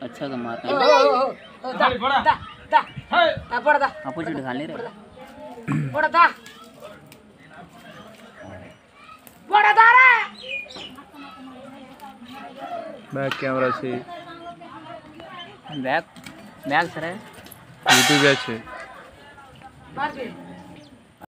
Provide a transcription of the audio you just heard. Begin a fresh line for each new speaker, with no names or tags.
अच्छा तो मार अपोजिट खाली रे
बैक कैमरा से
बैक बैक सर
यूट्यूब আছে